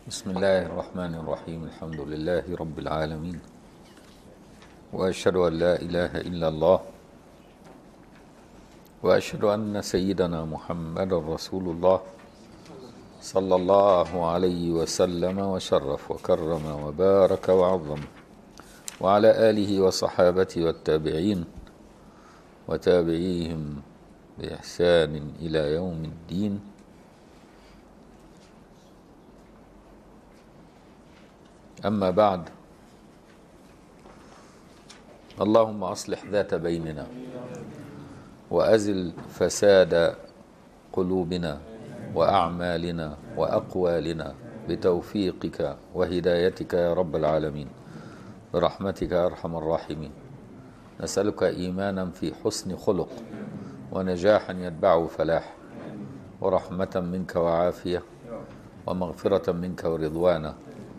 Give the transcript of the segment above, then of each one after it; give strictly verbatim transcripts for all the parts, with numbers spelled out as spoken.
بسم الله الرحمن الرحيم. الحمد لله رب العالمين، وأشهد أن لا إله إلا الله، وأشهد أن سيدنا محمد رسول الله صلى الله عليه وسلم وشرف وكرم وبارك وعظم، وعلى آله وصحابته والتابعين وتابعيهم بإحسان إلى يوم الدين. أما بعد، اللهم أصلح ذات بيننا وأزل فساد قلوبنا وأعمالنا وأقوالنا بتوفيقك وهدايتك يا رب العالمين، برحمتك يا أرحم الراحمين. نسألك إيمانا في حسن خلق، ونجاحا يتبعه فلاح، ورحمة منك وعافية، ومغفرة منك ورضوانا.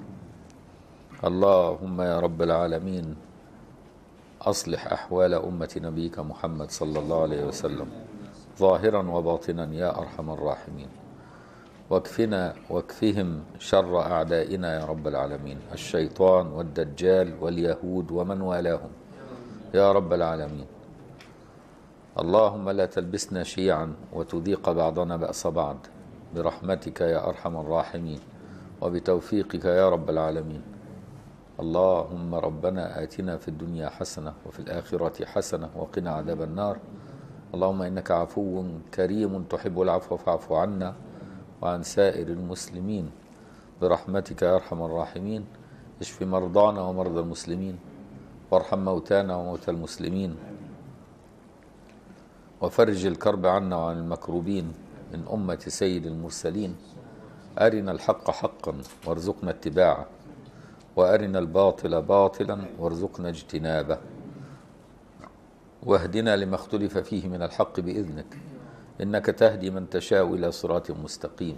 اللهم يا رب العالمين أصلح أحوال أمة نبيك محمد صلى الله عليه وسلم ظاهرا وباطنا يا أرحم الراحمين، واكفنا واكفهم شر أعدائنا يا رب العالمين، الشيطان والدجال واليهود ومن والاهم يا رب العالمين. اللهم لا تلبسنا شيعا وتذيق بعضنا بأس بعض، برحمتك يا أرحم الراحمين وبتوفيقك يا رب العالمين. اللهم ربنا آتنا في الدنيا حسنة وفي الآخرة حسنة وقنا عذاب النار. اللهم إنك عفو كريم تحب العفو فاعف عنا وعن سائر المسلمين برحمتك يا أرحم الراحمين. اشف مرضانا ومرضى المسلمين، وارحم موتانا وموتى المسلمين، وفرج الكرب عنا وعن المكروبين من أمة سيد المرسلين. أرنا الحق حقا وارزقنا اتباعه، وأرنا الباطل باطلا وارزقنا اجتنابه، واهدنا لما اختلف فيه من الحق بإذنك، إنك تهدي من تشاء إلى صراط مستقيم.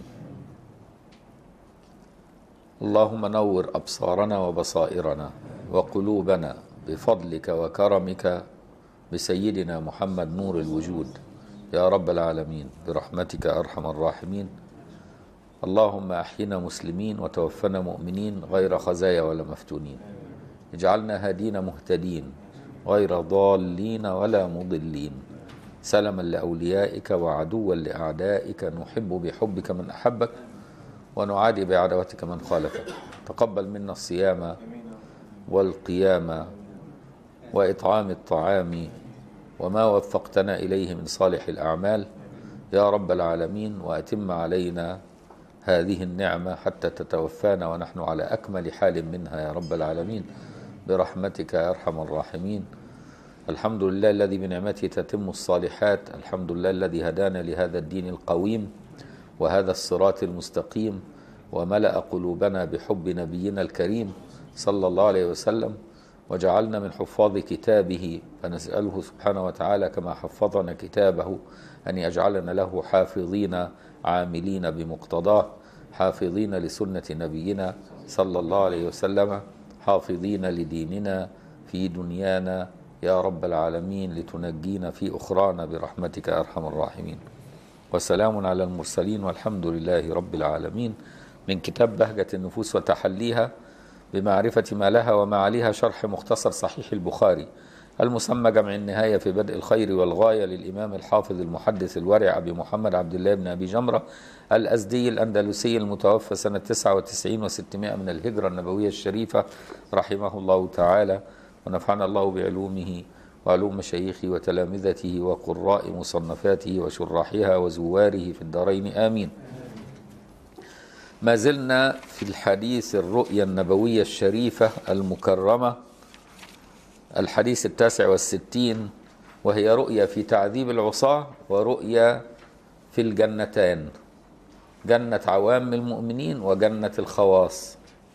اللهم نور أبصارنا وبصائرنا وقلوبنا بفضلك وكرمك بسيدنا محمد نور الوجود يا رب العالمين، برحمتك أرحم الراحمين. اللهم أحينا مسلمين وتوفنا مؤمنين غير خزايا ولا مفتونين، اجعلنا هادين مهتدين غير ضالين ولا مضلين، سلما لأوليائك وعدوا لأعدائك، نحب بحبك من أحبك ونعادي بعداوتك من خالفك. تقبل منا الصيام والقيام وإطعام الطعام وما وفقتنا إليه من صالح الأعمال يا رب العالمين، وأتم علينا هذه النعمة حتى تتوفانا ونحن على أكمل حال منها يا رب العالمين، برحمتك يا أرحم الراحمين. الحمد لله الذي بنعمته تتم الصالحات، الحمد لله الذي هدانا لهذا الدين القويم وهذا الصراط المستقيم، وملأ قلوبنا بحب نبينا الكريم صلى الله عليه وسلم، وجعلنا من حفاظ كتابه، فنسأله سبحانه وتعالى كما حفظنا كتابه أن يجعلنا له حافظين عاملين بمقتضاه، حافظين لسنة نبينا صلى الله عليه وسلم، حافظين لديننا في دنيانا يا رب العالمين، لتنجينا في أخرانا برحمتك يا أرحم الراحمين. وسلام على المرسلين والحمد لله رب العالمين. من كتاب بهجة النفوس وتحليها بمعرفة ما لها وما عليها، شرح مختصر صحيح البخاري المسمى جمع النهاية في بدء الخير والغاية، للإمام الحافظ المحدث الورع أبي محمد عبد الله بن أبي جمرة الأزدي الأندلسي المتوفى سنة تسعة وتسعين وستمائة من الهجرة النبوية الشريفة رحمه الله تعالى، ونفعنا الله بعلومه وعلوم مشايخه وتلامذته وقراء مصنفاته وشراحها وزواره في الدارين آمين. ما زلنا في الحديث الرؤيا النبوية الشريفة المكرمة، الحديث التاسع والستين، وهي رؤيا في تعذيب العصاة ورؤيا في الجنتين، جنة عوام المؤمنين وجنة الخواص.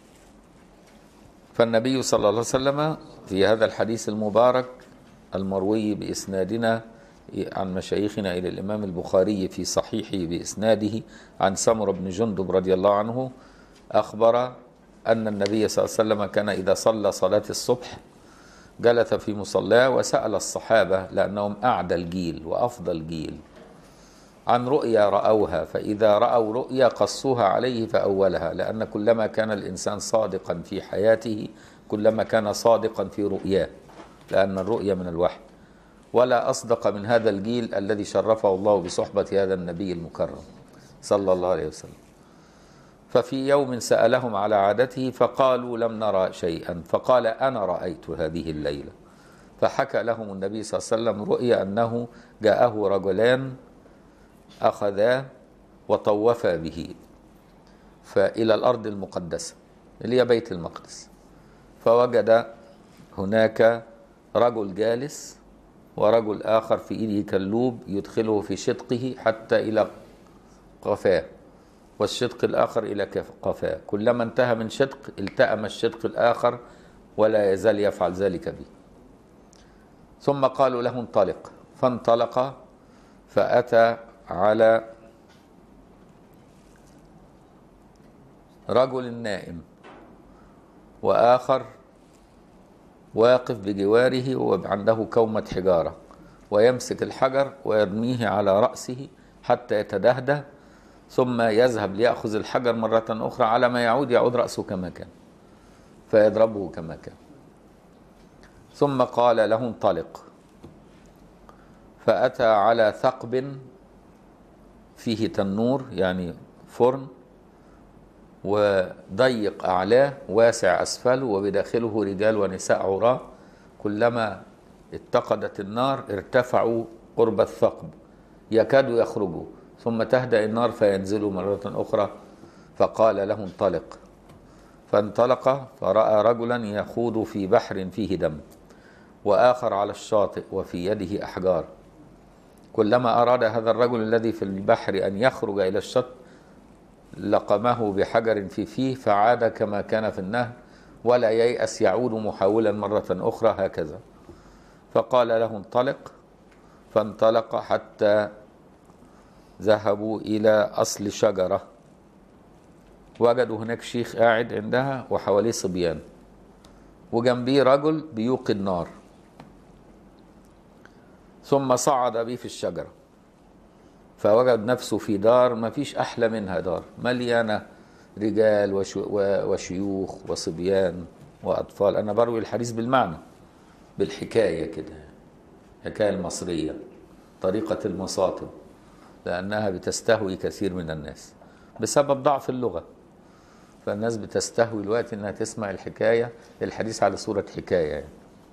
فالنبي صلى الله عليه وسلم في هذا الحديث المبارك المروي بإسنادنا عن مشايخنا إلى الإمام البخاري في صحيحه بإسناده عن سمر بن جندب رضي الله عنه، أخبر أن النبي صلى الله عليه وسلم كان إذا صلى صلاة الصبح جلس في مصلاه وسأل الصحابة، لأنهم أعدى الجيل وأفضل جيل، عن رؤيا رأوها، فإذا رأوا رؤيا قصوها عليه فأولها، لأن كلما كان الإنسان صادقا في حياته كلما كان صادقا في رؤياه، لأن الرؤيا من الوحي. ولا أصدق من هذا الجيل الذي شرفه الله بصحبة هذا النبي المكرم صلى الله عليه وسلم. ففي يوم سألهم على عادته فقالوا لم نرى شيئا، فقال أنا رأيت هذه الليلة. فحكى لهم النبي صلى الله عليه وسلم رؤيا أنه جاءه رجلان أخذاه وطوفا به فإلى الأرض المقدسة اللي هي بيت المقدس، فوجد هناك رجل جالس ورجل آخر في إيده كلوب يدخله في شدقه حتى إلى قفاه، والشدق الآخر إلى قفاه، كلما انتهى من شدق التأم الشدق الآخر ولا يزال يفعل ذلك به. ثم قالوا له انطلق، فانطلق فأتى على رجل نائم وآخر واقف بجواره وعنده كومة حجارة، ويمسك الحجر ويرميه على رأسه حتى يتدهده، ثم يذهب ليأخذ الحجر مرة أخرى، على ما يعود يعود رأسه كما كان فيضربه كما كان. ثم قال له انطلق، فأتى على ثقب فيه تنور يعني فرن، وضيق أعلاه واسع أسفله، وبداخله رجال ونساء عراة، كلما اتقدت النار ارتفعوا قرب الثقب يكادوا يخرجوا، ثم تهدأ النار فينزلوا مرة أخرى. فقال له انطلق، فانطلق فرأى رجلا يخوض في بحر فيه دم، وآخر على الشاطئ وفي يده أحجار، كلما أراد هذا الرجل الذي في البحر أن يخرج إلى الشط لقمه بحجر في فيه فعاد كما كان في النهر، ولا ييأس يعود محاولا مرة أخرى هكذا. فقال له انطلق، فانطلق حتى ذهبوا إلى أصل شجرة، وجدوا هناك شيخ قاعد عندها وحواليه صبيان، وجنبيه رجل بيوقد نار، ثم صعد به في الشجرة فوجد نفسه في دار ما فيش أحلى منها، دار مليانة رجال وشيوخ وصبيان وأطفال. أنا بروي الحديث بالمعنى بالحكاية كده، حكاية المصرية، طريقة المصاطب، لأنها بتستهوي كثير من الناس بسبب ضعف اللغة، فالناس بتستهوي الوقت أنها تسمع الحكاية الحديث على صورة حكاية يعني.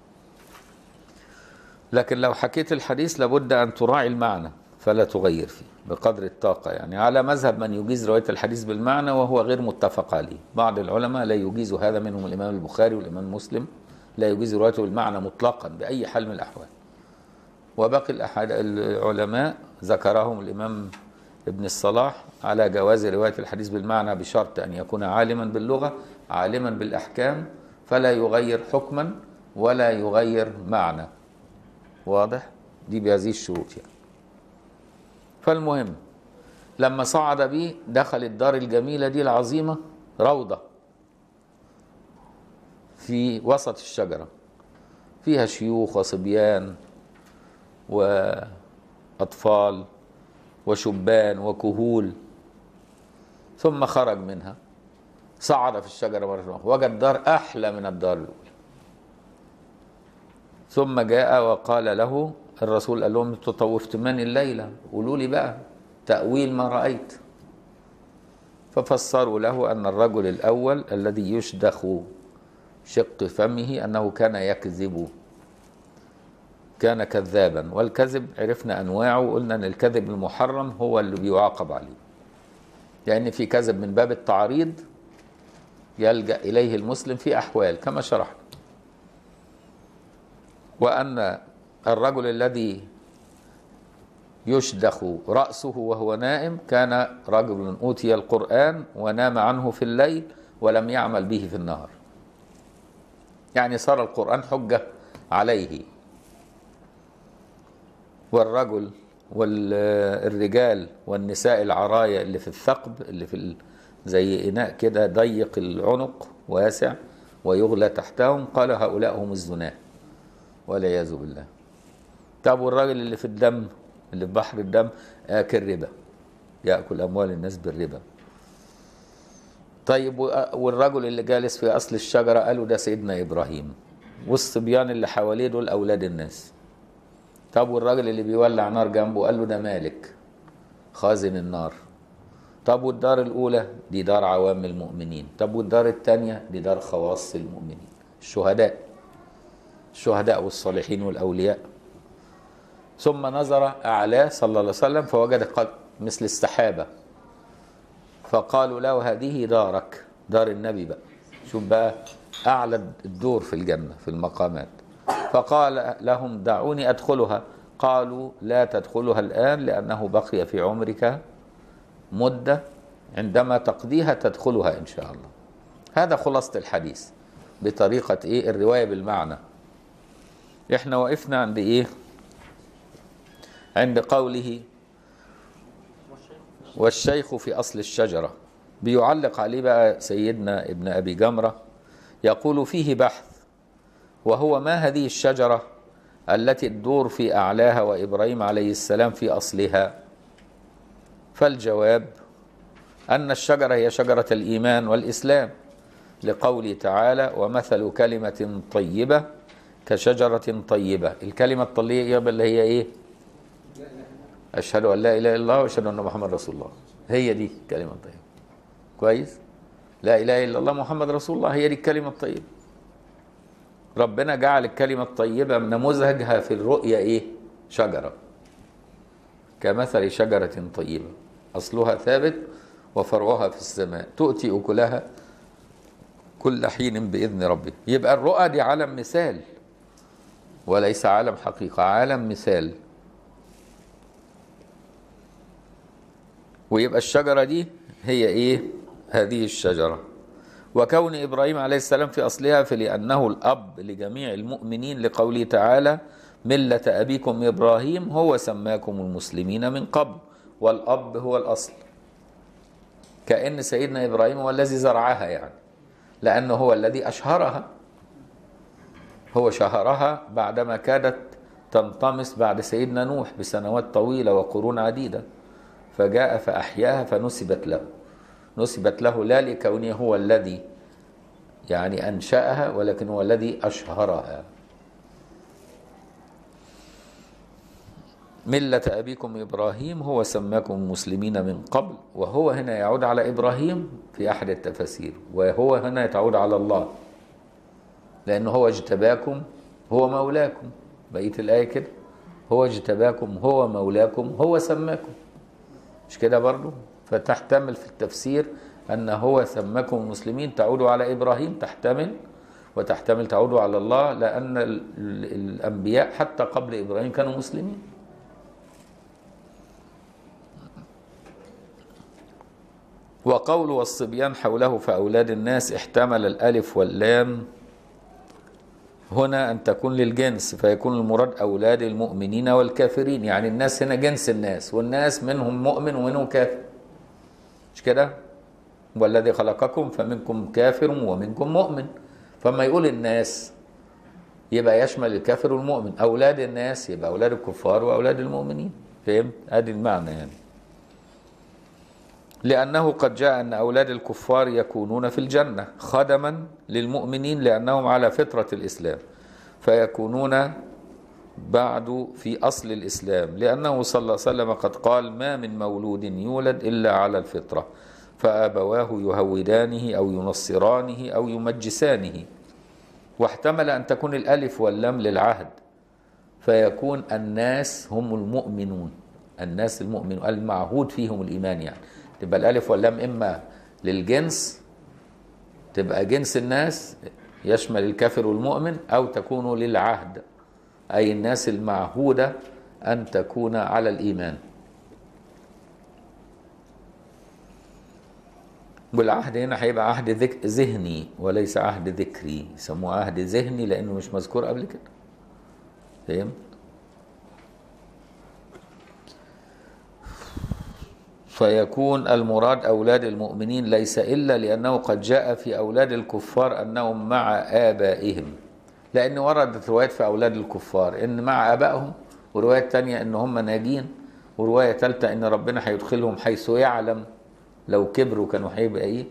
لكن لو حكيت الحديث لابد أن تراعي المعنى فلا تغير فيه بقدر الطاقة، يعني على مذهب من يجيز رواية الحديث بالمعنى وهو غير متفق عليه. بعض العلماء لا يجيز هذا، منهم الإمام البخاري والإمام مسلم لا يجيز روايته بالمعنى مطلقا بأي حال من الأحوال. وباقي العلماء ذكرهم الإمام ابن الصلاح على جواز رواية الحديث بالمعنى بشرط أن يكون عالما باللغة عالما بالأحكام، فلا يغير حكما ولا يغير معنى. واضح؟ دي بهذه الشروط يعني. فالمهم لما صعد بي دخل الدار الجميلة دي العظيمة، روضة في وسط الشجرة فيها شيوخ وصبيان وأطفال وشبان وكهول. ثم خرج منها، صعد في الشجرة مرة أخرى، وجد دار أحلى من الدار الأولى. ثم جاء وقال له الرسول، قال لهم تطوفتمان الليلة، قولوا لي بقى تأويل ما رأيت. ففسروا له أن الرجل الأول الذي يشدخ شق فمه أنه كان يكذب، كان كذابا، والكذب عرفنا أنواعه، وقلنا أن الكذب المحرم هو اللي بيعاقب عليه، لأن يعني في كذب من باب التعريض يلجأ إليه المسلم في أحوال كما شرحنا، وأن الرجل الذي يشدخ رأسه وهو نائم كان رجل أوتي القرآن ونام عنه في الليل ولم يعمل به في النهار، يعني صار القرآن حجة عليه. والرجل والرجال والنساء العرايا اللي في الثقب اللي في زي إناء كده ضيق العنق واسع ويغلى تحتهم، قال هؤلاء هم الزناة والعياذ بالله. طب والراجل اللي في الدم اللي في بحر الدم آكل ربا، يأكل أموال الناس بالربا. طيب والرجل اللي جالس في أصل الشجرة قالوا ده سيدنا إبراهيم، والصبيان اللي حواليه دول أولاد الناس. طب والراجل اللي بيولع نار جنبه قال له ده مالك خازن النار. طب والدار الأولى دي دار عوام المؤمنين، طب والدار الثانية دي دار خواص المؤمنين، الشهداء، الشهداء والصالحين والأولياء. ثم نظر أعلاه صلى الله عليه وسلم فوجد مثل السحابة، فقالوا له هذه دارك، دار النبي بقى. شوف بقى أعلى الدور في الجنة في المقامات. فقال لهم دعوني أدخلها، قالوا لا تدخلها الآن لأنه بقي في عمرك مدة، عندما تقضيها تدخلها إن شاء الله. هذا خلاصة الحديث بطريقة إيه؟ الرواية بالمعنى. إحنا وقفنا عند إيه؟ عند قوله والشيخ في أصل الشجرة. بيعلق عليه بقى سيدنا ابن أبي جمرة، يقول فيه بحث، وهو ما هذه الشجرة التي تدور في أعلاها وإبراهيم عليه السلام في أصلها؟ فالجواب أن الشجرة هي شجرة الإيمان والإسلام، لقوله تعالى ومثل كلمة طيبة كشجرة طيبة. الكلمة الطيبة اللي هي إيه؟ أشهد أن لا إله إلا الله وأشهد أن محمد رسول الله، هي دي الكلمة الطيبة. كويس؟ لا إله إلا الله محمد رسول الله، هي دي الكلمة الطيبة. ربنا جعل الكلمة الطيبة نموذجها في الرؤية إيه؟ شجرة، كمثل شجرة طيبة أصلها ثابت وفرعها في السماء تؤتي أكلها كل حين بإذن ربه. يبقى الرؤى دي عالم مثال وليس عالم حقيقة، عالم مثال. ويبقى الشجرة دي هي إيه؟ هذه الشجرة. وكون إبراهيم عليه السلام في أصلها فلأنه الأب لجميع المؤمنين، لقوله تعالى ملة أبيكم إبراهيم هو سماكم المسلمين من قبل، والأب هو الأصل. كأن سيدنا إبراهيم هو الذي زرعها يعني، لأنه هو الذي أشهرها، هو شهرها بعدما كادت تنطمس بعد سيدنا نوح بسنوات طويلة وقرون عديدة، فجاء فأحياها فنسبت له، نسبت له لا لكونه هو الذي يعني أنشأها، ولكن هو الذي أشهرها. ملة أبيكم إبراهيم هو سماكم المسلمين من قبل، وهو هنا يعود على إبراهيم في أحد التفاسير، وهو هنا تعود على الله، لأنه هو اجتباكم هو مولاكم. بقية الآية كده هو اجتباكم هو مولاكم هو سماكم، مش كده برضو؟ فتحتمل في التفسير أن هو سماكم المسلمين تعود على إبراهيم، تحتمل، وتحتمل تعود على الله، لأن الأنبياء حتى قبل إبراهيم كانوا مسلمين. وقول والصبيان حوله فأولاد الناس احتمل الألف واللام هنا أن تكون للجنس، فيكون المراد أولاد المؤمنين والكافرين، يعني الناس هنا جنس الناس، والناس منهم مؤمن ومنهم كافر، مش كده؟ والذي خلقكم فمنكم كافر ومنكم مؤمن، فما يقول الناس يبقى يشمل الكافر والمؤمن، أولاد الناس يبقى أولاد الكفار وأولاد المؤمنين. فهمت؟ هذا المعنى يعني. لأنه قد جاء أن أولاد الكفار يكونون في الجنة خدما للمؤمنين لأنهم على فطرة الإسلام، فيكونون بعد في أصل الإسلام، لأنه صلى الله عليه وسلم قد قال ما من مولود يولد إلا على الفطرة، فأبواه يهودانه أو ينصرانه أو يمجسانه. واحتمل أن تكون الألف واللام للعهد، فيكون الناس هم المؤمنون، الناس المؤمنون المعهود فيهم الإيمان، يعني تبقى الألف واللام إما للجنس، تبقى جنس الناس يشمل الكافر والمؤمن، أو تكون للعهد أي الناس المعهودة أن تكون على الإيمان. والعهد هنا هيبقى عهد ذهني وليس عهد ذكري، يسموه عهد ذهني لأنه مش مذكور قبل كده. فهمت؟ فيكون المراد أولاد المؤمنين ليس إلا لأنه قد جاء في أولاد الكفار أنهم مع آبائهم، لأن وردت روايات في أولاد الكفار إن مع آبائهم، وروايات تانية إن هم ناجين ورواية ثالثة إن ربنا هيدخلهم حيث يعلم، لو كبروا كانوا هيبقى إيه.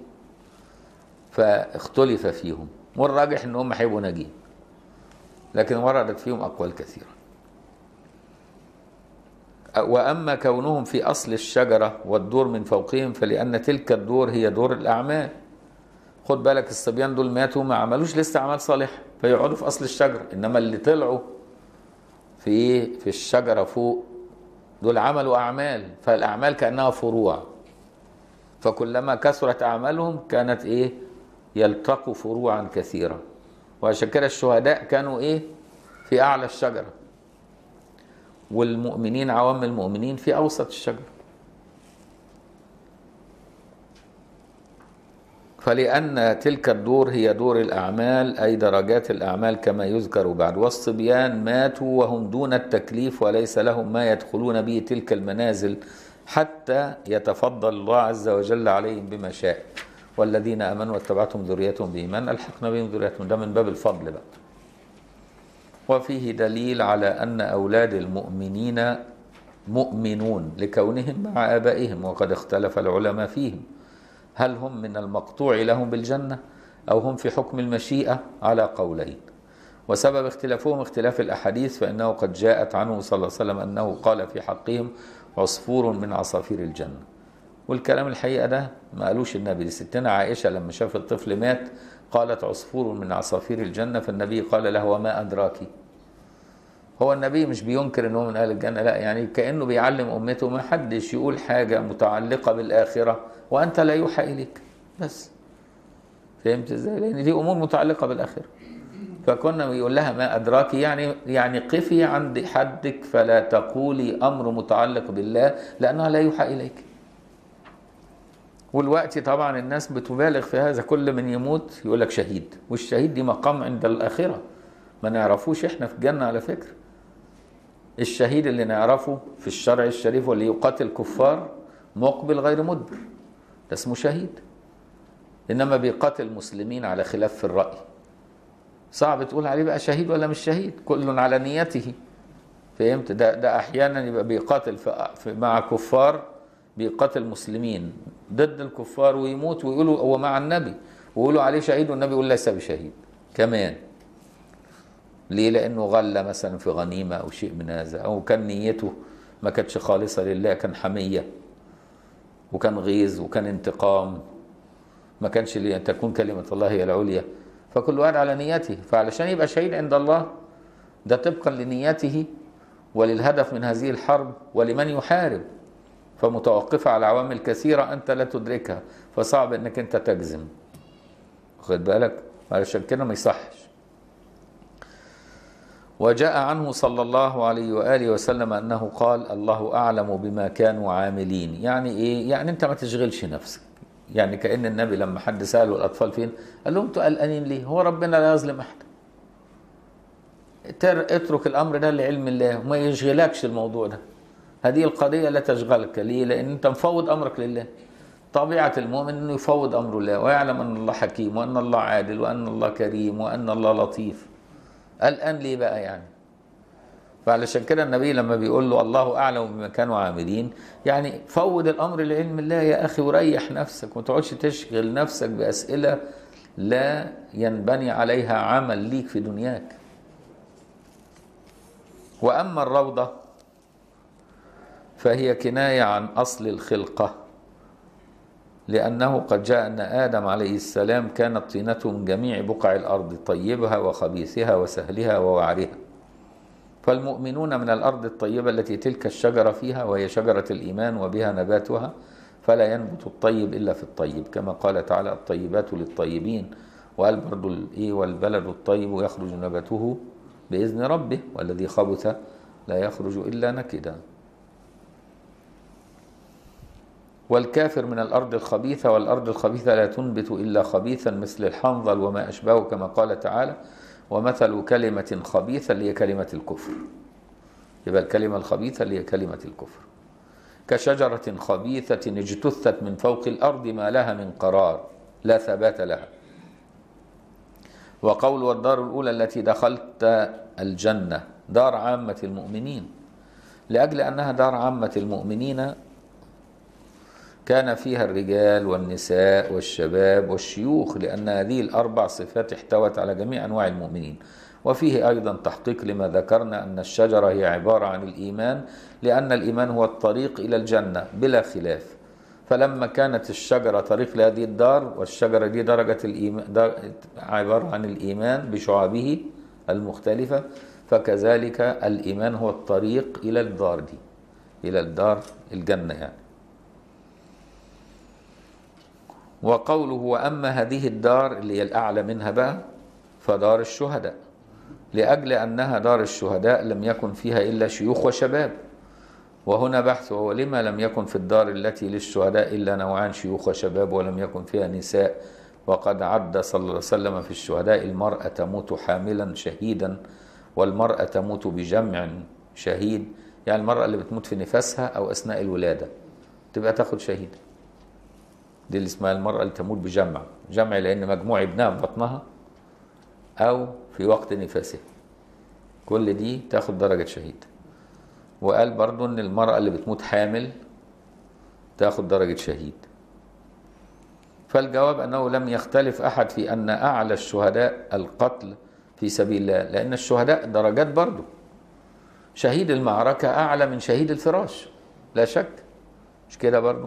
فاختلف فيهم، والراجح إن هم هيبقوا ناجين، لكن وردت فيهم أقوال كثيرة. وأما كونهم في أصل الشجرة والدور من فوقهم فلأن تلك الدور هي دور الأعمال. خد بالك الصبيان دول ماتوا ما عملوش لسه أعمال صالحة فيقعدوا في أصل الشجرة، إنما اللي طلعوا في في الشجرة فوق دول عملوا أعمال، فالأعمال كأنها فروع، فكلما كثرت أعمالهم كانت إيه؟ يلتقوا فروعا كثيرة. وعشان كده الشهداء كانوا إيه؟ في أعلى الشجرة، والمؤمنين عوام المؤمنين في أوسط الشجرة. فلأن تلك الدور هي دور الأعمال أي درجات الأعمال كما يذكر بعد. والصبيان ماتوا وهم دون التكليف وليس لهم ما يدخلون به تلك المنازل حتى يتفضل الله عز وجل عليهم بما شاء. والذين آمنوا واتبعتهم ذريتهم بإيمان ألحقنا بهم ذريتهم، ده من باب الفضل بقى. وفيه دليل على أن أولاد المؤمنين مؤمنون لكونهم مع آبائهم، وقد اختلف العلماء فيهم هل هم من المقطوع لهم بالجنة أو هم في حكم المشيئة على قولين. وسبب اختلافهم اختلاف الأحاديث، فإنه قد جاءت عنه صلى الله عليه وسلم أنه قال في حقهم عصفور من عصافير الجنة. والكلام الحقيقة ده ما قالوش النبي. ستنا عائشة لما شاف الطفل مات قالت عصفور من عصافير الجنة، فالنبي قال له وما أدراكي. هو النبي مش بينكر أنه من أهل الجنة، لا، يعني كأنه بيعلم أمته ما حدش يقول حاجة متعلقة بالآخرة وأنت لا يوحى إليك بس. فهمت إزاي؟ لأن دي أمور متعلقة بالآخرة. فكنا بيقول لها ما أدراكي، يعني يعني قفي عند حدك فلا تقولي أمر متعلق بالله لأنها لا يوحى إليك. والوقت طبعا الناس بتبالغ في هذا، كل من يموت يقول لك شهيد، والشهيد دي مقام عند الآخرة ما نعرفوش احنا في الجنة على فكرة. الشهيد اللي نعرفه في الشرع الشريف واللي يقاتل كفار مقبل غير مدبر ده اسمه شهيد، إنما بيقاتل مسلمين على خلاف في الرأي صعب تقول عليه بقى شهيد ولا مش شهيد، كل على نيته. فهمت؟ ده ده أحيانا يبقى بيقاتل في مع كفار، بيقاتل مسلمين ضد الكفار ويموت ويقولوا هو مع النبي ويقولوا عليه شهيد، والنبي يقول ليس بشهيد كمان. ليه؟ لأنه غلى مثلا في غنيمة أو شيء من هذا، أو كان نيته ما كانتش خالصة لله، كان حمية وكان غيظ وكان انتقام، ما كانش تكون كلمة الله هي العليا. فكل واحد على نيته، فعلشان يبقى شهيد عند الله ده طبقا لنيته وللهدف من هذه الحرب ولمن يحارب، فمتوقفة على عوامل كثيرة أنت لا تدركها، فصعب أنك أنت تجزم. خد بالك؟ علشان كده ما يصحش. وجاء عنه صلى الله عليه وآله وسلم أنه قال الله أعلم بما كانوا عاملين. يعني إيه؟ يعني أنت ما تشغلش نفسك. يعني كأن النبي لما حد سأله الأطفال فين قال لهم أنتوا قلقانين ليه؟ هو ربنا لا يظلم أحد. اترك الأمر ده لعلم الله وما يشغلكش الموضوع ده. هذه القضية لا تشغلك. ليه؟ لأن أنت مفوض أمرك لله. طبيعة المؤمن أنه يفوض أمر الله ويعلم أن الله حكيم وأن الله عادل وأن الله كريم وأن الله لطيف. قلقان ليه بقى يعني؟ فعلشان كده النبي لما بيقول له الله أعلم بما كانوا عاملين، يعني فوض الأمر لعلم الله يا أخي وريح نفسك، وما تقعدش تشغل نفسك بأسئلة لا ينبني عليها عمل ليك في دنياك. وأما الروضة فهي كناية عن أصل الخلقة، لأنه قد جاء أن آدم عليه السلام كانت طينته من جميع بقع الأرض طيبها وخبيثها وسهلها ووعرها. فالمؤمنون من الأرض الطيبة التي تلك الشجرة فيها وهي شجرة الإيمان وبها نباتها، فلا ينبت الطيب إلا في الطيب، كما قال تعالى الطيبات للطيبين، وقال برضو الإيه والبلد الطيب يخرج نباته بإذن ربه والذي خبث لا يخرج إلا نكدا. والكافر من الأرض الخبيثة، والأرض الخبيثة لا تنبت إلا خبيثا مثل الحنظل وما أشبهه، كما قال تعالى ومثل كلمة خبيثة اللي هي كلمة الكفر. يبقى الكلمة الخبيثة اللي هي كلمة الكفر. كشجرة خبيثة اجتثت من فوق الأرض ما لها من قرار لا ثبات لها. وقول والدار الأولى التي دخلت الجنة دار عامة المؤمنين، لأجل أنها دار عامة المؤمنين كان فيها الرجال والنساء والشباب والشيوخ، لأن هذه الأربع صفات احتوت على جميع أنواع المؤمنين. وفيه أيضا تحقيق لما ذكرنا أن الشجرة هي عبارة عن الإيمان، لأن الإيمان هو الطريق إلى الجنة بلا خلاف. فلما كانت الشجرة طريق لهذه الدار، والشجرة دي درجة الإيمان عبارة عن الإيمان بشعابه المختلفة، فكذلك الإيمان هو الطريق إلى الدار دي، إلى الدار الجنة يعني. وقوله وأما هذه الدار اللي هي الأعلى منها بقى فدار الشهداء، لأجل أنها دار الشهداء لم يكن فيها إلا شيوخ وشباب. وهنا بحث، وهو لما لم يكن في الدار التي للشهداء إلا نوعان شيوخ وشباب ولم يكن فيها نساء؟ وقد عد صلى الله عليه وسلم في الشهداء المرأة تموت حاملا شهيدا، والمرأة تموت بجمع شهيد، يعني المرأة اللي بتموت في نفاسها أو أثناء الولادة تبقى تاخد شهيد. دي اللي اسمها المرأة اللي تموت بجمع، جمع لأن مجموع ابنها في بطنها أو في وقت نفاسها، كل دي تاخد درجة شهيد. وقال برضو ان المرأة اللي بتموت حامل تاخد درجة شهيد. فالجواب انه لم يختلف احد في ان اعلى الشهداء القتل في سبيل الله، لان الشهداء درجات برضو. شهيد المعركة اعلى من شهيد الفراش لا شك، مش كده برضو؟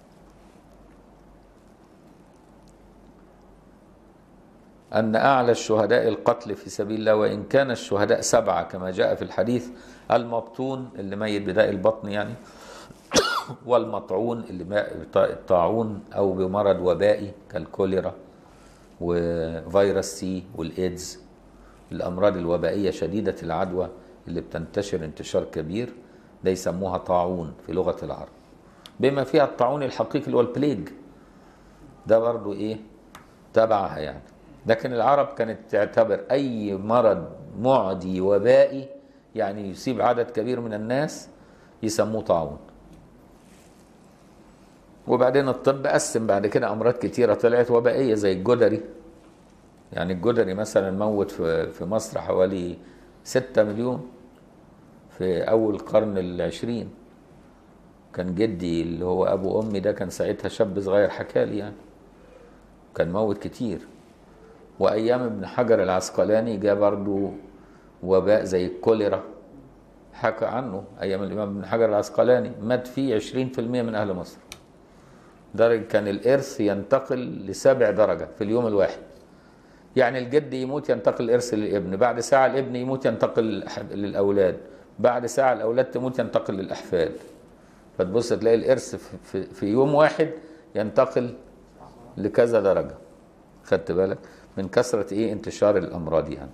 أن أعلى الشهداء القتل في سبيل الله، وإن كان الشهداء سبعة كما جاء في الحديث: المبطون اللي ميت بداء البطن يعني، والمطعون اللي الطاعون أو بمرض وبائي كالكوليرا وفيروس سي والإيدز، الأمراض الوبائية شديدة العدوى اللي بتنتشر انتشار كبير، ده يسموها طاعون في لغة العرب، بما فيها الطاعون الحقيقي اللي هو البليج، ده برضو إيه تبعها يعني. لكن العرب كانت تعتبر أي مرض معدي وبائي يعني يصيب عدد كبير من الناس يسموه طاعون. وبعدين الطب قسم بعد كده أمراض كتيرة طلعت وبائية زي الجدري، يعني الجدري مثلا موت في في مصر حوالي ستة مليون في أول القرن العشرين. كان جدي اللي هو أبو أمي ده كان ساعتها شاب صغير حكالي يعني، كان موت كتير. وأيام ابن حجر العسقلاني جاء برضو وباء زي الكوليرا، حكى عنه أيام الإمام ابن حجر العسقلاني، مات فيه عشرين في المئة من أهل مصر. درجة كان الإرث ينتقل لسبع درجة في اليوم الواحد، يعني الجد يموت ينتقل الإرث للابن، بعد ساعة الابن يموت ينتقل للأولاد، بعد ساعة الأولاد تموت ينتقل للأحفاد. فتبص تلاقي الإرث في, في يوم واحد ينتقل لكذا درجة. خدت بالك من كثرة إيه انتشار الأمراض يعني.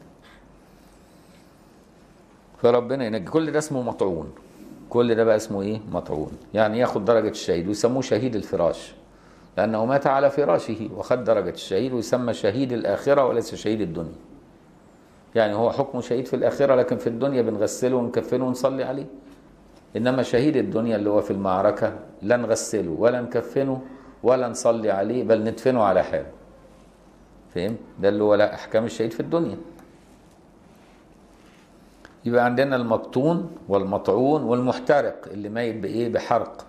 فربنا ينجي. كل ده اسمه مطعون، كل ده بقى اسمه إيه مطعون، يعني ياخد درجة الشهيد، ويسموه شهيد الفراش لأنه مات على فراشه وخد درجة الشهيد، ويسمى شهيد الآخرة وليس شهيد الدنيا. يعني هو حكمه شهيد في الآخرة، لكن في الدنيا بنغسله ونكفنه ونصلي عليه. إنما شهيد الدنيا اللي هو في المعركة لا نغسله ولا نكفنه ولا نصلي عليه، بل ندفنه على حاله. فهم؟ ده اللي هو لا أحكام الشهيد في الدنيا. يبقى عندنا المبطون والمطعون والمحترق اللي ميت بإيه بحرق،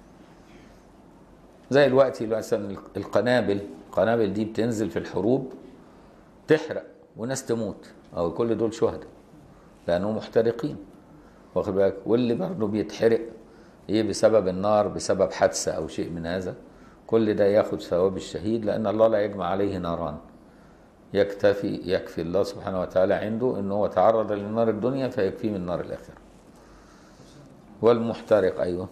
زي الوقت مثلا القنابل، القنابل دي بتنزل في الحروب تحرق وناس تموت، أو كل دول شهداء لأنهم محترقين، واخد بالك؟ واللي برضه بيتحرق إيه بسبب النار، بسبب حادثة أو شيء من هذا، كل ده ياخد ثواب الشهيد، لأن الله لا يجمع عليه ناران. يكتفي يكفي الله سبحانه وتعالى عنده إنه هو تعرض للنار الدنيا فيكفيه من نار الآخرة. والمحترق أيوه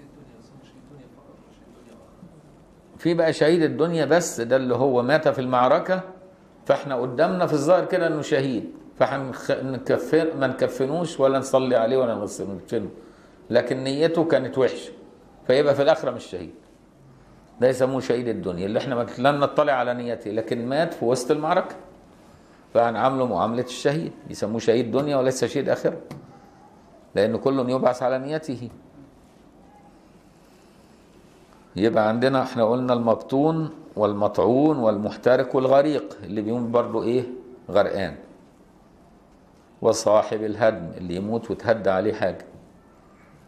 في بقى شهيد الدنيا، بس ده اللي هو مات في المعركة، فاحنا قدامنا في الظاهر كده انه شهيد، فهنكفن ما نكفنوش ولا نصلي عليه ولا نغسله، لكن نيته كانت وحشه فيبقى في الاخره مش شهيد. ده يسموه شهيد الدنيا اللي احنا لم نطلع على نيته لكن مات في وسط المعركه، فهنعامله معامله الشهيد، يسموه شهيد دنيا وليس شهيد اخره، لان كل يبعث على نيته. يبقى عندنا احنا قلنا المبطون والمطعون والمحترق والغريق اللي بيموت برضو ايه غرقان، وصاحب الهدم اللي يموت وتهدى عليه حاجة،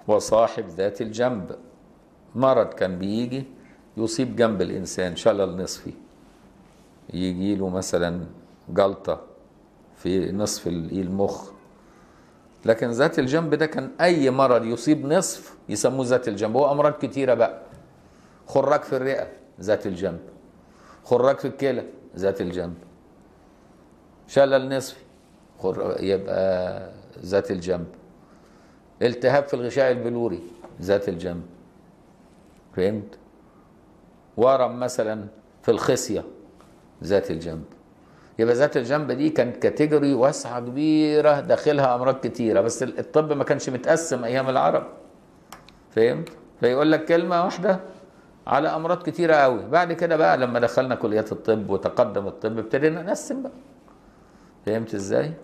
وصاحب ذات الجنب. مرض كان بيجي يصيب جنب الإنسان، شلل نصفي، يجي له مثلا جلطة في نصف المخ. لكن ذات الجنب ده كان أي مرض يصيب نصف يسموه ذات الجنب. هو أمراض كتيرة بقى، خراج في الرئة ذات الجنب، خراج في الكلى ذات الجنب، شلل نصفي يبقى ذات الجنب، التهاب في الغشاء البلوري ذات الجنب، فهمت؟ ورم مثلا في الخصية ذات الجنب. يبقى ذات الجنب دي كانت كاتيجوري واسعة كبيرة داخلها أمراض كتيرة، بس الطب ما كانش متقسم أيام العرب، فهمت؟ فيقول لك كلمة واحدة على أمراض كتيرة قوي. بعد كده بقى لما دخلنا كليات الطب وتقدم الطب ابتدينا نقسم بقى، فهمت ازاي؟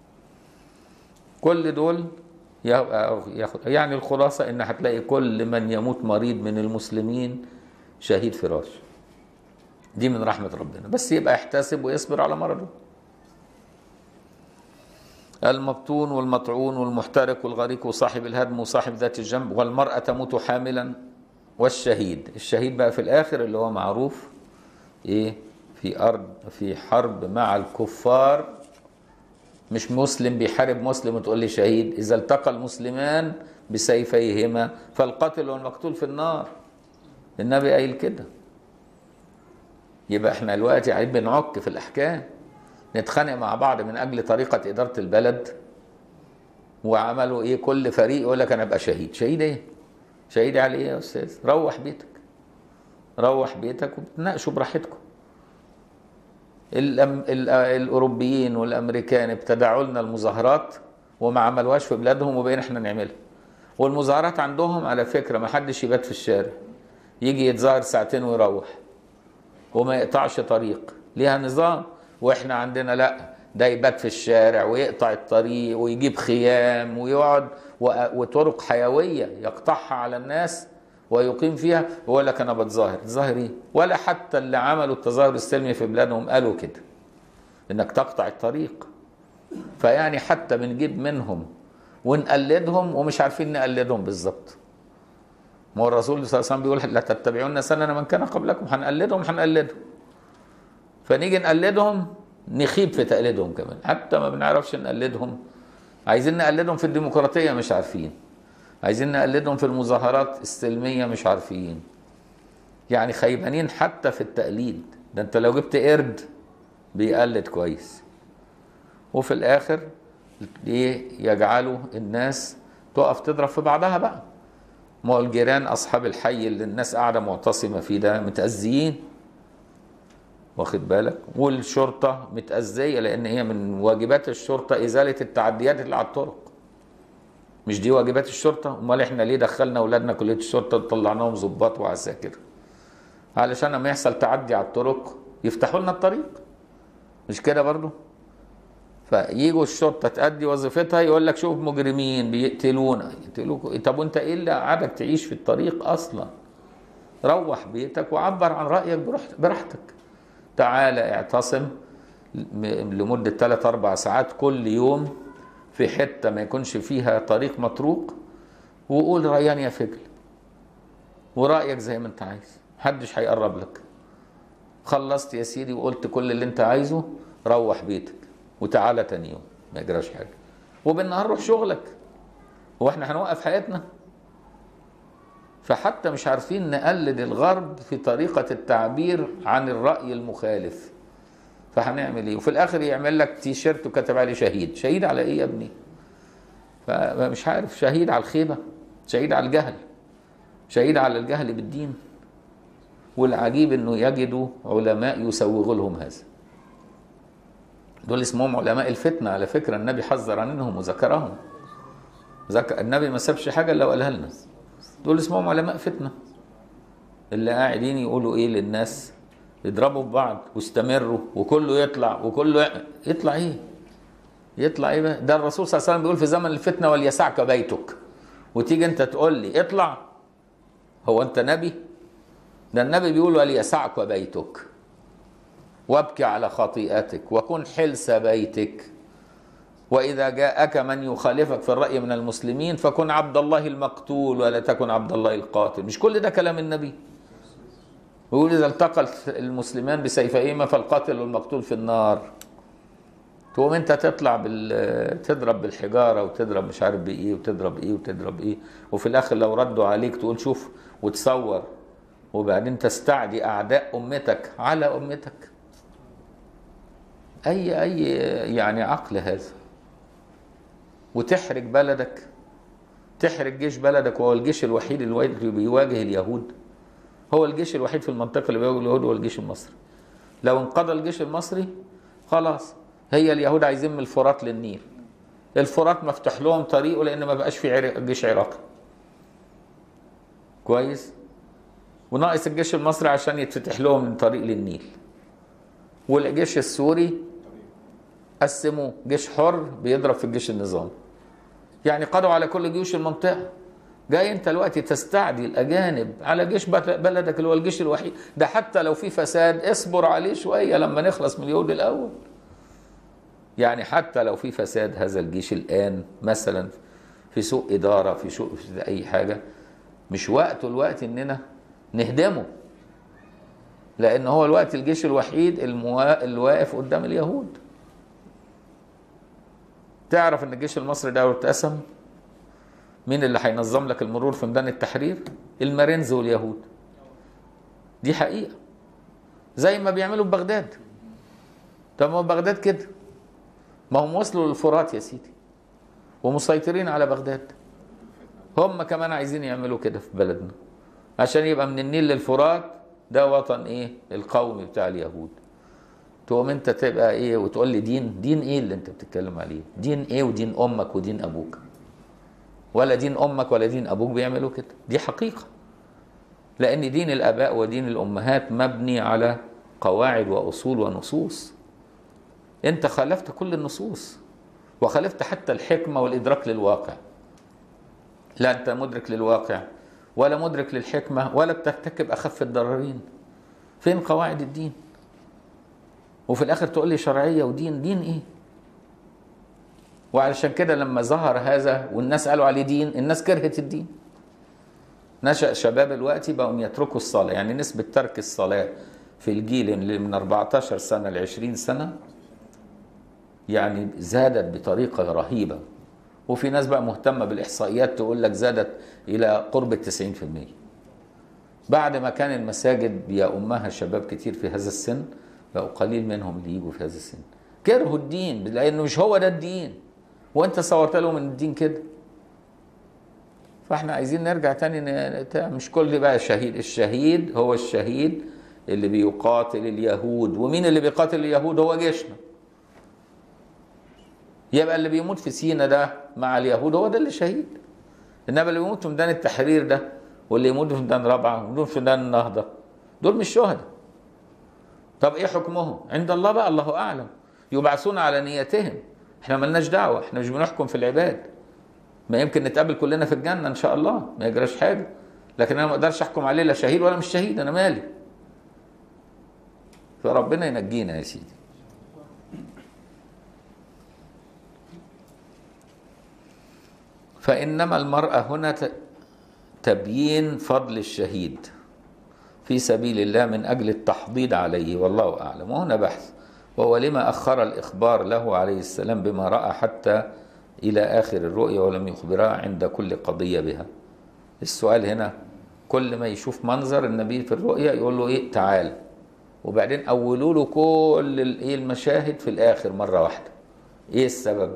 كل دول ياخد، يعني الخلاصة ان هتلاقي كل من يموت مريض من المسلمين شهيد فراش. دي من رحمة ربنا، بس يبقى يحتسب ويصبر على مرضه. المبتون والمطعون والمحترق والغريق وصاحب الهدم وصاحب ذات الجنب والمرأة تموت حاملا والشهيد. الشهيد بقى في الآخر اللي هو معروف ايه، في أرض في حرب مع الكفار، مش مسلم بيحارب مسلم وتقول لي شهيد. إذا التقى المسلمان بسيفيهما فالقاتل والمقتول في النار، النبي قايل كده. يبقى احنا دلوقتي قاعدين بنعك في الأحكام، نتخانق مع بعض من أجل طريقة إدارة البلد، وعملوا إيه؟ كل فريق يقول لك أنا أبقى شهيد. شهيد إيه؟ شهيد على إيه يا أستاذ؟ روح بيتك، روح بيتك وبتناقشوا براحتكم. الأم... الأوروبيين والأمريكان ابتدعوا لنا المظاهرات وما عملوهاش في بلادهم وبقينا احنا نعملها. والمظاهرات عندهم على فكرة ما حدش يبات في الشارع، يجي يتظاهر ساعتين ويروح وما يقطعش طريق، ليها نظام. واحنا عندنا لا، ده يبات في الشارع ويقطع الطريق ويجيب خيام ويقعد وطرق حيوية يقطعها على الناس ويقيم فيها ويقول لك انا بتظاهر. تظاهر ايه؟ ولا حتى اللي عملوا التظاهر السلمي في بلادهم قالوا كده، انك تقطع الطريق. فيعني حتى بنجيب منهم ونقلدهم ومش عارفين نقلدهم بالظبط. ما هو الرسول صلى الله عليه وسلم بيقول لا تتبعون سنن من كان قبلكم، هنقلدهم هنقلدهم. فنيجي نقلدهم نخيب في تقليدهم كمان، حتى ما بنعرفش نقلدهم. عايزين نقلدهم في الديمقراطية مش عارفين، عايزين نقلدهم في المظاهرات السلمية مش عارفين. يعني خيبانين حتى في التقليد. ده انت لو جبت قرد بيقلد كويس. وفي الاخر ايه؟ يجعلوا الناس تقف تضرب في بعضها بقى. ما هو الجيران اصحاب الحي اللي الناس قاعده معتصمه فيه ده متأذيين، واخد بالك؟ والشرطه متأذيه، لان هي من واجبات الشرطه ازاله التعديات اللي على الطرق. مش دي واجبات الشرطه؟ امال احنا ليه دخلنا اولادنا كليه الشرطه وطلعناهم ضباط وعساكر؟ علشان لما يحصل تعدي على الطرق يفتحوا لنا الطريق، مش كده برضو؟ فييجوا الشرطه تأدي وظيفتها يقول لك شوف مجرمين بيقتلونا. يقتلوك؟ طب وانت ايه اللي قعدك تعيش في الطريق اصلا؟ روح بيتك وعبر عن رايك براحتك. تعالى اعتصم لمده ثلاث اربع ساعات كل يوم في حته ما يكونش فيها طريق مطروق، وقول ريان يا فجل، ورايك زي ما انت عايز، محدش هيقرب لك. خلصت يا سيدي وقلت كل اللي انت عايزه، روح بيتك وتعالى تاني يوم ما يجراش حاجه، وبالنهار روح شغلك. هو احنا هنوقف حياتنا؟ فحتى مش عارفين نقلد الغرب في طريقه التعبير عن الراي المخالف. فهنعمل ايه؟ وفي الاخر يعمل لك تيشيرت وكتب عليه شهيد. شهيد على ايه يا ابني؟ فمش عارف. شهيد على الخيبه، شهيد على الجهل، شهيد على الجهل بالدين. والعجيب انه يجدوا علماء يسوغوا لهم هذا. دول اسمهم علماء الفتنه على فكره، النبي حذر عنهم وذكرهم. ذكر النبي ما سابش حاجه الا وقالها لنا. دول اسمهم علماء فتنه، اللي قاعدين يقولوا ايه للناس؟ يضربوا ببعض واستمروا وكله يطلع وكله يطلع. ايه يطلع ايه بقى؟ ده الرسول صلى الله عليه وسلم بيقول في زمن الفتنه وليسعك بيتك، وتيجي انت تقول لي اطلع؟ هو انت نبي؟ ده النبي بيقول وليسعك بيتك وابكي على خطيئتك وكن حلس بيتك. وإذا جاءك من يخالفك في الرأي من المسلمين فكن عبد الله المقتول ولا تكن عبد الله القاتل. مش كل ده كلام النبي؟ ويقول إذا التقى المسلمان بسيفيهما فالقاتل والمقتول في النار. تقوم أنت تطلع بال تضرب بالحجارة وتضرب مش عارف بإيه وتضرب إيه وتضرب إيه، وفي الآخر لو ردوا عليك تقول شوف وتصور، وبعدين تستعدي أعداء أمتك على أمتك. أي أي يعني عقل هذا؟ وتحرج بلدك، تحرج جيش بلدك، وهو الجيش الوحيد اللي بيواجه اليهود. هو الجيش الوحيد في المنطقة اللي بيواجه اليهود هو الجيش المصري. لو انقضى الجيش المصري خلاص، هي اليهود عايزين من الفرات للنيل. الفرات مفتوح لهم طريقه لأن ما بقاش في جيش عراقي كويس، وناقص الجيش المصري عشان يتفتح لهم من طريق للنيل. والجيش السوري قسموه جيش حر بيضرب في الجيش النظامي، يعني قضوا على كل جيوش المنطقة. جاي انت دلوقتي تستعدي الأجانب على جيش بلدك اللي هو الجيش الوحيد ده. حتى لو في فساد اصبر عليه شوية لما نخلص من اليهود الأول. يعني حتى لو في فساد هذا الجيش الآن مثلا في سوء إدارة في سوء في أي حاجة، مش وقته الوقت إننا نهدمه، لأن هو الوقت الجيش الوحيد الموا... الواقف قدام اليهود. تعرف إن الجيش المصري ده اتقسم، مين اللي هينظم لك المرور في ميدان التحرير؟ المارينز واليهود. دي حقيقة، زي ما بيعملوا في بغداد. طب ما بغداد كده، ما هم وصلوا للفرات يا سيدي ومسيطرين على بغداد. هم كمان عايزين يعملوا كده في بلدنا عشان يبقى من النيل للفرات ده وطن ايه؟ القومي بتاع اليهود. تقوم انت تبقى ايه وتقول لي دين؟ دين ايه اللي انت بتتكلم عليه؟ دين ايه ودين امك ودين ابوك؟ ولا دين امك ولا دين ابوك بيعملوا كده. دي حقيقة، لان دين الاباء ودين الامهات مبني على قواعد واصول ونصوص. انت خالفت كل النصوص وخالفت حتى الحكمة والادراك للواقع. لا انت مدرك للواقع ولا مدرك للحكمة ولا بترتكب اخف الضررين. فين قواعد الدين؟ وفي الاخر تقول لي شرعية ودين. دين ايه؟ وعلشان كده لما ظهر هذا والناس قالوا عليه دين، الناس كرهت الدين. نشأ شباب الوقت بقوا يتركوا الصلاة، يعني نسبة ترك الصلاة في الجيل اللي من أربعتاشر سنة ل عشرين سنة يعني زادت بطريقة رهيبة. وفي ناس بقى مهتمة بالإحصائيات تقول لك زادت إلى قرب التسعين في المية. بعد ما كان المساجد بيأمها شباب كتير في هذا السن، بقوا قليل منهم اللي يجوا في هذا السن. كرهوا الدين لأنه مش هو ده الدين، وانت صورت لهم من الدين كده. فاحنا عايزين نرجع تاني، مش كل بقى شهيد. الشهيد هو الشهيد اللي بيقاتل اليهود. ومين اللي بيقاتل اليهود؟ هو جيشنا. يبقى اللي بيموت في سينا ده مع اليهود هو ده اللي شهيد. انما اللي بيموت في ميدان التحرير ده واللي يموت في ميدان رابعه واللي في ميدان النهضه دول مش شهداء. طب ايه حكمهم؟ عند الله بقى، الله اعلم. يبعثون على نيتهم، احنا ملناش دعوه، احنا مش بنحكم في العباد. ما يمكن نتقابل كلنا في الجنه ان شاء الله، ما يجراش حاجه، لكن انا ما اقدرش احكم عليه لا شهيد ولا مش شهيد. انا مالي. فربنا ينجينا يا سيدي. فإنما المرأة هنا تبيين فضل الشهيد في سبيل الله من أجل التحضيض عليه، والله أعلم. وهنا بحث، وهو لما أخر الإخبار له عليه السلام بما رأى حتى إلى آخر الرؤيا ولم يخبرها عند كل قضية بها. السؤال هنا كل ما يشوف منظر النبي في الرؤيا يقول له إيه؟ تعال، وبعدين أولوا له كل المشاهد في الآخر مرة واحدة. إيه السبب؟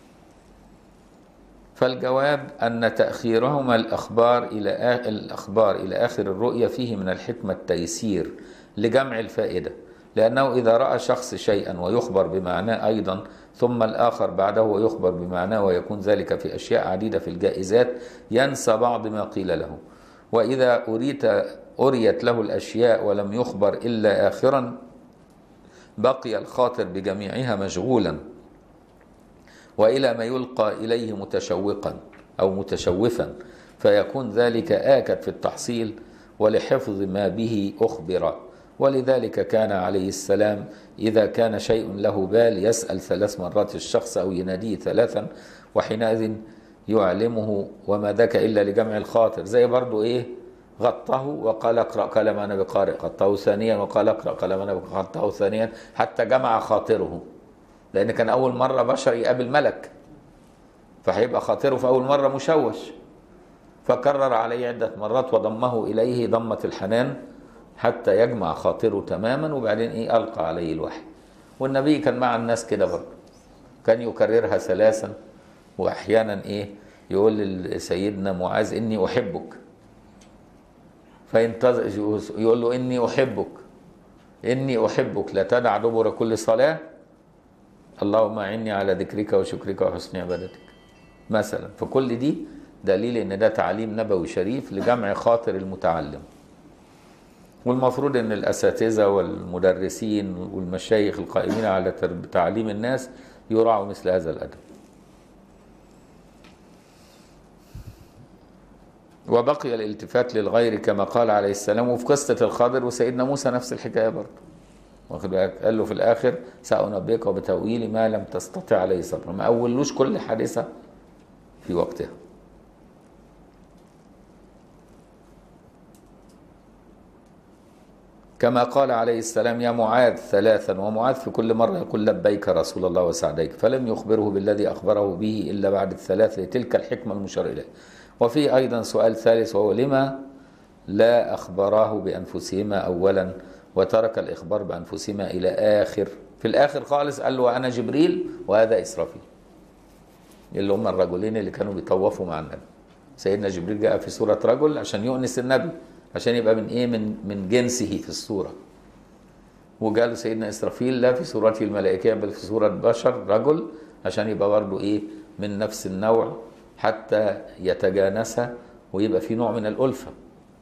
فالجواب أن تأخيرهما الأخبار إلى الأخبار إلى آخر الرؤيا فيه من الحكمة التيسير لجمع الفائدة، لأنه إذا رأى شخص شيئا ويخبر بمعناه أيضا ثم الآخر بعده ويخبر بمعناه ويكون ذلك في أشياء عديدة في الجائزات ينسى بعض ما قيل له. وإذا أريت أريت له الأشياء ولم يخبر إلا آخرا بقي الخاطر بجميعها مشغولا وإلى ما يلقى إليه متشوقا أو متشوفا، فيكون ذلك آكد في التحصيل ولحفظ ما به أخبر ولذلك كان عليه السلام إذا كان شيء له بال يسأل ثلاث مرات الشخص أو يناديه ثلاثا، وحينئذ يعلمه وما ذاك إلا لجمع الخاطر. زي برضو إيه، غطه وقال اقرأ قال ما أنا بقارئ، غطه ثانيا وقال اقرأ قال ما أنا بقارئ، غطه ثانيا حتى جمع خاطره، لأن كان أول مرة بشر يقابل ملك، فهيبقى خاطره في أول مرة مشوش، فكرر عليه عدة مرات وضمه إليه ضمة الحنان حتى يجمع خاطره تماما، وبعدين إيه ألقى عليه الوحي. والنبي كان مع الناس كده برضه، كان يكررها ثلاثا، وأحيانا إيه يقول لسيدنا معاذ إني أحبك، فينتظر يقول له إني أحبك إني أحبك لا تدع دبر كل صلاة اللهم أعني على ذكرك وشكرك وحسن عبادتك مثلا. فكل دي دليل ان ده تعليم نبوي شريف لجمع خاطر المتعلم. والمفروض ان الاساتذه والمدرسين والمشايخ القائمين على تعليم الناس يراعوا مثل هذا الادب. وبقي الالتفات للغير كما قال عليه السلام، وفي قصه الخضر وسيدنا موسى نفس الحكايه برضه، واخد بالك؟ قال له في الاخر سأنبئك بتأويل ما لم تستطع عليه صبرا، ما اولوش كل حادثه في وقتها. كما قال عليه السلام يا معاذ ثلاثا، ومعاذ في كل مرة يقول لبيك رسول الله وسعديك، فلم يخبره بالذي أخبره به إلا بعد الثلاث لتلك الحكمة المشار إليه. وفي أيضا سؤال ثالث وهو لما لا أخبراه بأنفسهما أولا وترك الإخبار بأنفسهما إلى آخر، في الآخر خالص قال له وأنا جبريل وهذا إسرافيل، اللي هم الرجلين اللي كانوا بيطوفوا مع النبي. سيدنا جبريل جاء في صورة رجل عشان يؤنس النبي، عشان يبقى من ايه من من جنسه في الصوره. وقالوا سيدنا اسرافيل لا في صورته الملائكيه بل في صوره بشر رجل، عشان يبقى برضه ايه من نفس النوع حتى يتجانس ويبقى في نوع من الالفه.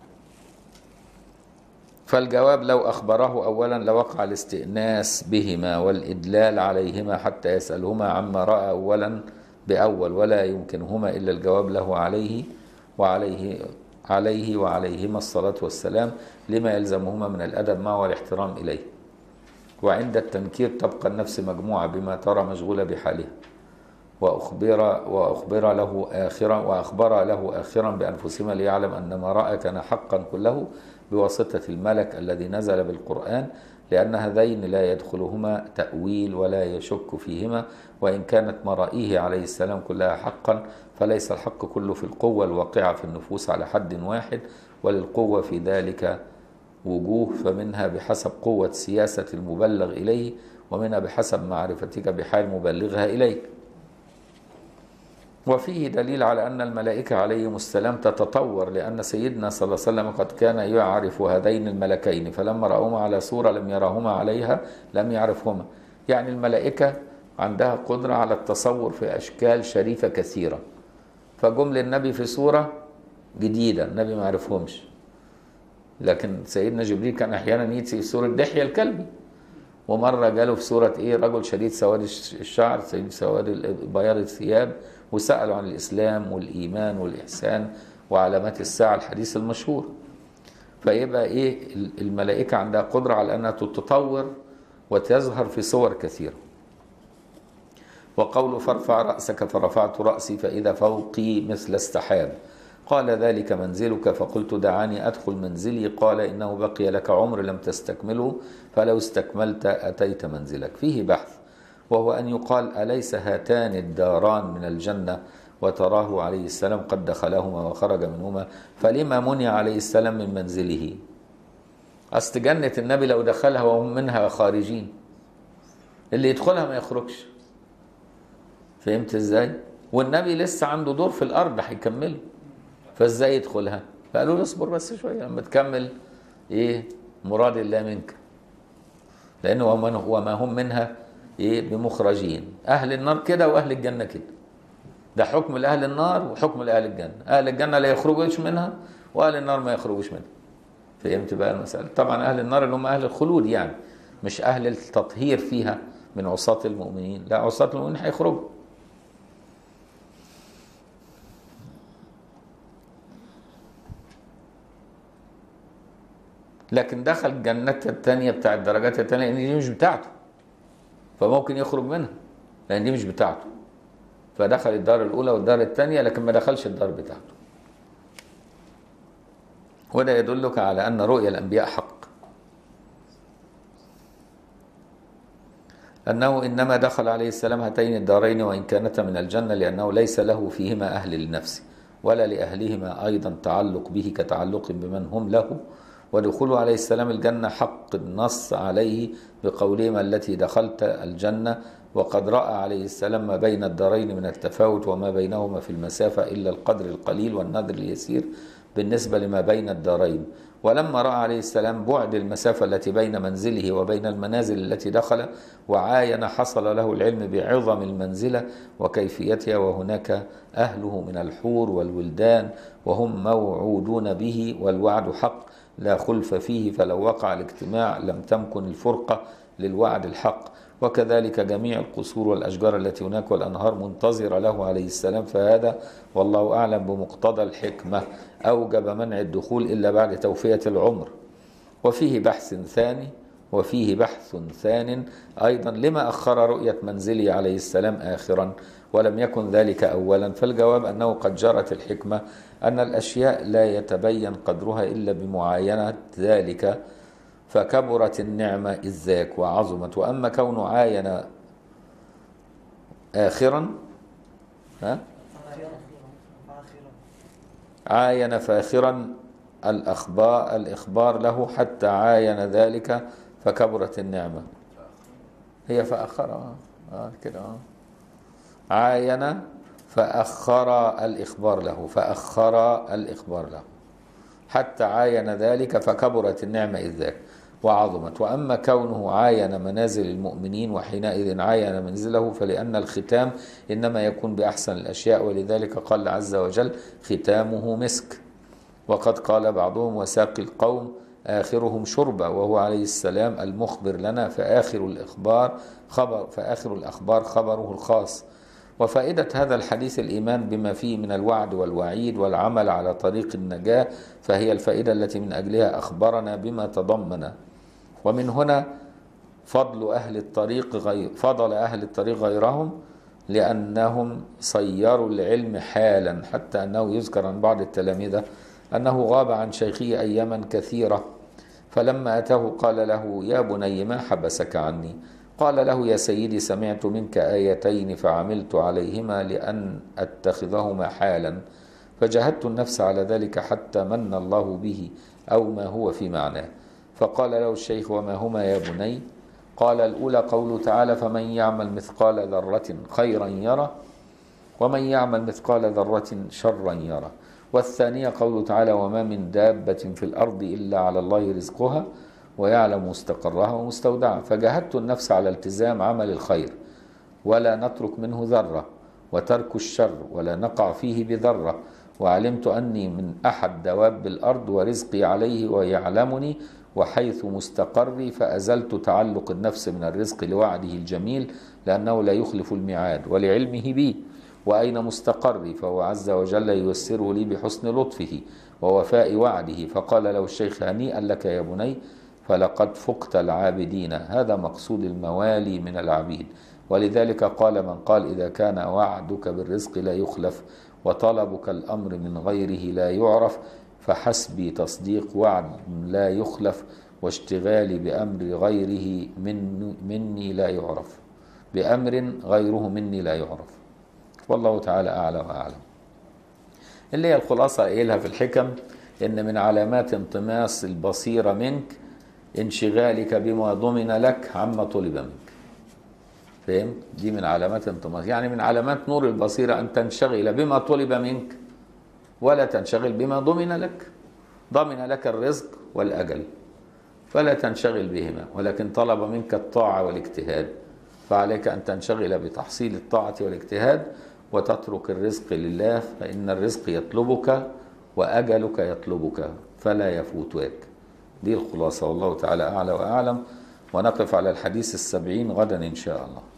فالجواب لو اخبره اولا لوقع الاستئناس بهما والادلال عليهما حتى يسالهما عما راى اولا باول، ولا يمكنهما الا الجواب له عليه وعليه عليه وعليهما الصلاة والسلام لما يلزمهما من الأدب معه والاحترام إليه. وعند التنكير تبقى النفس مجموعة بما ترى مشغولة بحالها، وأخبر, وأخبر له آخرا وأخبر له آخرا بأنفسهما ليعلم أن ما رأى كان حقا كله بواسطة الملك الذي نزل بالقرآن، لأن هذين لا يدخلهما تأويل ولا يشك فيهما، وإن كانت مرائيه عليه السلام كلها حقا فليس الحق كله في القوة الواقعة في النفوس على حد واحد، وللقوة في ذلك وجوه، فمنها بحسب قوة سياسة المبلغ إليه، ومنها بحسب معرفتك بحال مبلغها إليك. وفيه دليل على أن الملائكة عليهم السلام تتطور، لأن سيدنا صلى الله عليه وسلم قد كان يعرف هذين الملكين، فلما رأوهما على صورة لم يراهما عليها لم يعرفهما. يعني الملائكة عندها قدرة على التصور في أشكال شريفة كثيرة، فجم للنبي في صورة جديدة النبي ما عرفهمش. لكن سيدنا جبريل كان أحيانا يأتي في صورة دحية الكلبي، ومرة جاله في صورة إيه رجل شديد سواد الشعر شديد سواد بياض الثياب، وسألوا عن الإسلام والإيمان والإحسان وعلامات الساعة الحديث المشهور. فيبقى إيه الملائكة عندها قدرة على أنها تتطور وتظهر في صور كثيرة. وقول فارفع رأسك فرفعت رأسي فإذا فوقي مثل السحاب، قال ذلك منزلك، فقلت دعاني أدخل منزلي، قال إنه بقي لك عمر لم تستكمله، فلو استكملت أتيت منزلك. فيه بحث، وهو أن يقال أليس هاتان الداران من الجنة وتراه عليه السلام قد دخلهما وخرج منهما، فلما منع عليه السلام من منزله؟ أصل جنة النبي لو دخلها وهم منها خارجين، اللي يدخلها ما يخرجش. فهمت ازاي؟ والنبي لسه عنده دور في الأرض هيكمله، فازاي يدخلها؟ فقالوا له اصبر بس شوية لما تكمل ايه مراد الله منك، لأنه وما هم منها ايه بمخرجين. اهل النار كده واهل الجنه كده، ده حكم لاهل النار وحكم لاهل الجنه. اهل الجنه لا يخرجوش منها واهل النار ما يخرجوش منها. فهمت بقى المساله؟ طبعا اهل النار اللي هم اهل الخلود، يعني مش اهل التطهير فيها من عصاة المؤمنين، لا عصاة المؤمنين هيخرجوا. لكن دخل الجنة الثانية بتاع الدرجات الثانية لأن دي مش بتاعته، فممكن يخرج منها لأن دي مش بتاعته، فدخل الدار الأولى والدار الثانية لكن ما دخلش الدار بتاعته. وده يدلك على أن رؤيا الأنبياء حق، أنه إنما دخل عليه السلام هاتين الدارين وإن كانتا من الجنة لأنه ليس له فيهما أهل للنفس ولا لأهلهما أيضا تعلق به كتعلق بمن هم له، ودخوله عليه السلام الجنة حق النص عليه بقولهما التي دخلت الجنة، وقد رأى عليه السلام ما بين الدارين من التفاوت وما بينهما في المسافة إلا القدر القليل والنادر اليسير بالنسبة لما بين الدارين. ولما رأى عليه السلام بعد المسافة التي بين منزله وبين المنازل التي دخل وعاين حصل له العلم بعظم المنزلة وكيفيتها، وهناك أهله من الحور والولدان وهم موعودون به والوعد حق لا خلف فيه، فلو وقع الاجتماع لم تمكن الفرقة للوعد الحق. وكذلك جميع القصور والأشجار التي هناك والأنهار منتظرة له عليه السلام، فهذا والله أعلم بمقتضى الحكمة أوجب منع الدخول إلا بعد توفية العمر. وفيه بحث ثاني وفيه بحث ثان أيضا لما أخر رؤية منزله عليه السلام آخرا ولم يكن ذلك أولا، فالجواب أنه قد جرت الحكمة أن الأشياء لا يتبين قدرها إلا بمعاينة ذلك، فكبرت النعمة إذ ذاك وعظمت. وأما كونه عاين آخرا ها؟ عاين فاخرا الأخبار الإخبار له حتى عاين ذلك فكبرت النعمة، هي فأخر آه كده آه. عاين فأخر الإخبار له فأخر الإخبار له حتى عاين ذلك فكبرت النعمة إذ ذاك وعظمت. وأما كونه عاين منازل المؤمنين وحينئذ عاين منزله فلأن الختام إنما يكون بأحسن الأشياء، ولذلك قال عز وجل ختامه مسك. وقد قال بعضهم وساقي القوم آخرهم شربا، وهو عليه السلام المخبر لنا، فآخر الإخبار خبر فآخر الأخبار خبره الخاص. وفائدة هذا الحديث الإيمان بما فيه من الوعد والوعيد والعمل على طريق النجاة، فهي الفائدة التي من أجلها أخبرنا بما تضمن. ومن هنا فضل أهل الطريق غير فضل أهل الطريق غيرهم لأنهم صيروا العلم حالا، حتى أنه يذكر عن بعض التلامذة أنه غاب عن شيخه أياما كثيرة، فلما أتاه قال له يا بني ما حبسك عني؟ قال له يا سيدي سمعت منك آيتين فعملت عليهما لأن أتخذهما حالا، فجهدت النفس على ذلك حتى من الله به أو ما هو في معناه. فقال له الشيخ وما هما يا بني؟ قال الأولى قوله تعالى فمن يعمل مثقال ذرة خيرا يره ومن يعمل مثقال ذرة شرا يره، والثانية قوله تعالى وما من دابة في الأرض إلا على الله رزقها ويعلم مستقرها ومستودعها. فجاهدت النفس على التزام عمل الخير ولا نترك منه ذرة، وترك الشر ولا نقع فيه بذرة، وعلمت أني من أحد دواب الأرض ورزقي عليه ويعلمني وحيث مستقري، فأزلت تعلق النفس من الرزق لوعده الجميل لأنه لا يخلف الميعاد ولعلمه بي، وأين مستقري فهو عز وجل ييسره لي بحسن لطفه ووفاء وعده. فقال له الشيخ هنيئا لك يا بني فلقد فقت العابدين، هذا مقصود الموالي من العبيد. ولذلك قال من قال إذا كان وعدك بالرزق لا يخلف وطلبك الأمر من غيره لا يعرف فحسبي تصديق وعد لا يخلف واشتغالي بأمر غيره من مني لا يعرف بأمر غيره مني لا يعرف. والله تعالى أعلى وأعلم. اللي هي الخلاصة قايلها في الحكم إن من علامات انطماس البصيرة منك انشغالك بما ضمن لك عما طلب منك. فهمت؟ دي من علامات انطماس، يعني من علامات نور البصيرة أن تنشغل بما طلب منك ولا تنشغل بما ضمن لك. ضمن لك الرزق والأجل فلا تنشغل بهما، ولكن طلب منك الطاعة والاجتهاد، فعليك أن تنشغل بتحصيل الطاعة والاجتهاد وتترك الرزق لله، فإن الرزق يطلبك وأجلك يطلبك فلا يفوتك. دي الخلاصة، والله تعالى أعلى وأعلم. ونقف على الحديث السبعين غدا إن شاء الله.